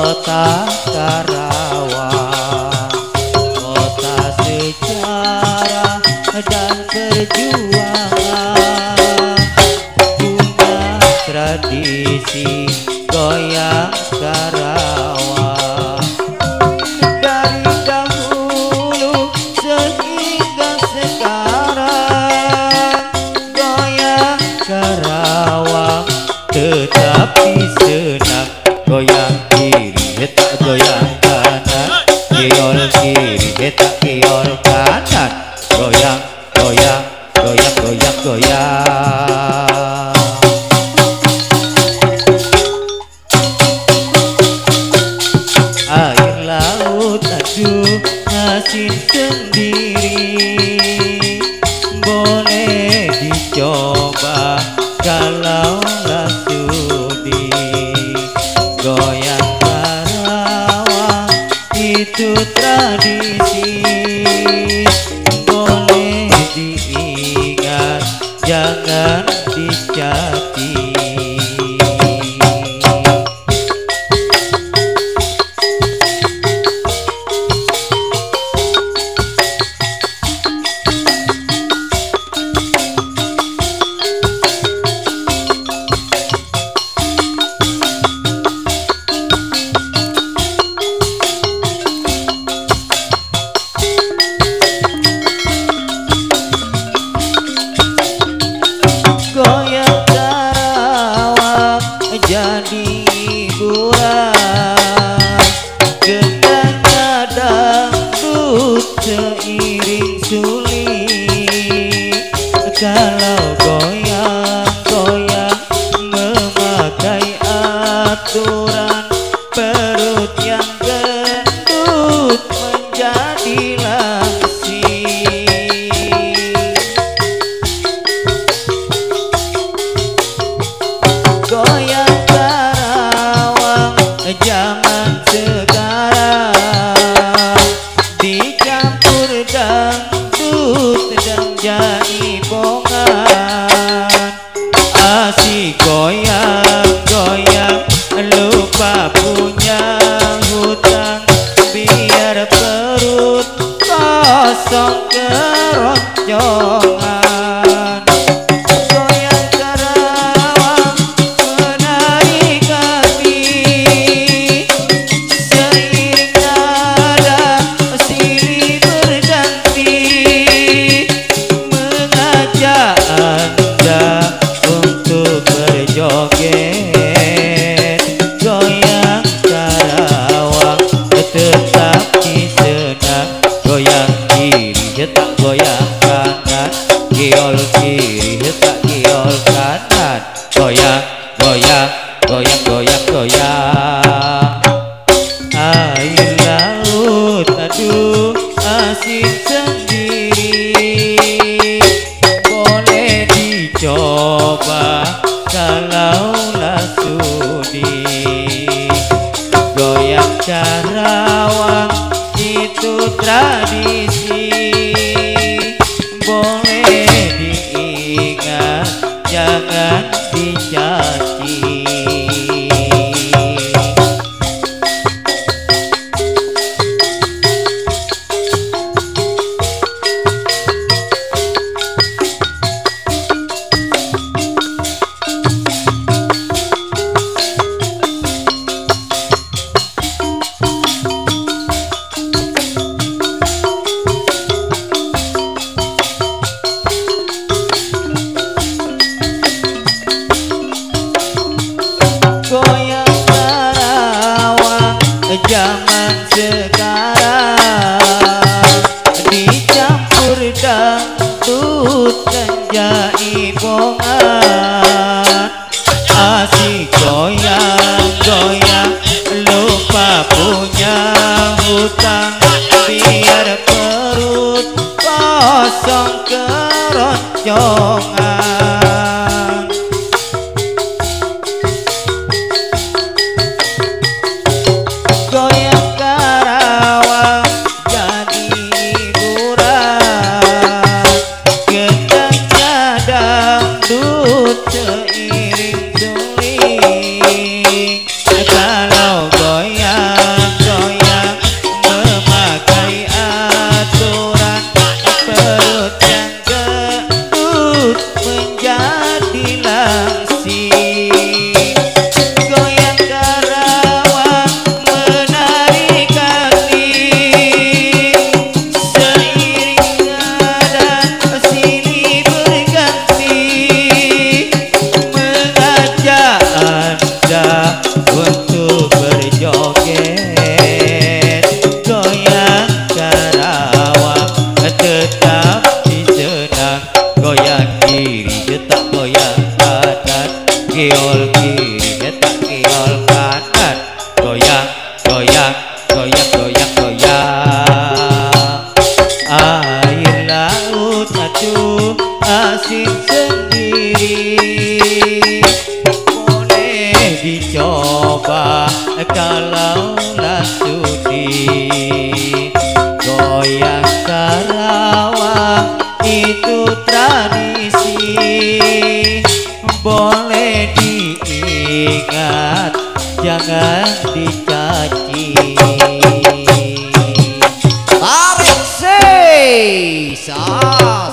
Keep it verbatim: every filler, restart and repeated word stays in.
kota Karawang, kota sejarah dan perjuangan, punya tradisi goyang Karawang. Dari dahulu sehingga sekarang, goyang Karawang tetapi senang. Goyang kiri tak goyang kanan, kiol kiri tak kiol kanan, goyang goyang goyang goyang goyang. Air laut aduh asin sendiri, boleh dicoba kalau lah sudi. Goyang Karawang itu tradisi, boleh diingat jangan dicaci. Jadi hiburan, gendangnya dangdut seiring suling. Kalau goyang-goyang memakai aturan, perut yang gendut menjadi langsing. Goyang zaman sekarang dicampur dangdut dan jaipongan, asik goyang-goyang lupa punya hutang, biar perut kosong keroncongan. Joget goyang Karawang tetapi senang, goyang kiri tak goyang kanan, kiol kiri tak kiol kanan, goyang goyang goyang goyang goyang. Air laut aduh asin sendiri, boleh dicoba kalau lah sudi. Goyang Karawang itu tradisi, boleh diingat jangan dicaci. Goyang Karawang zaman sekarang dicampur dangdut dan jaipongan, asik goyang-goyang lupa punya hutang, biar perut kosong keroncongan. Goyang Karawang bola sudi goyang Karawang itu tradisi boleh diingat jangan dicaci. Tarik sisa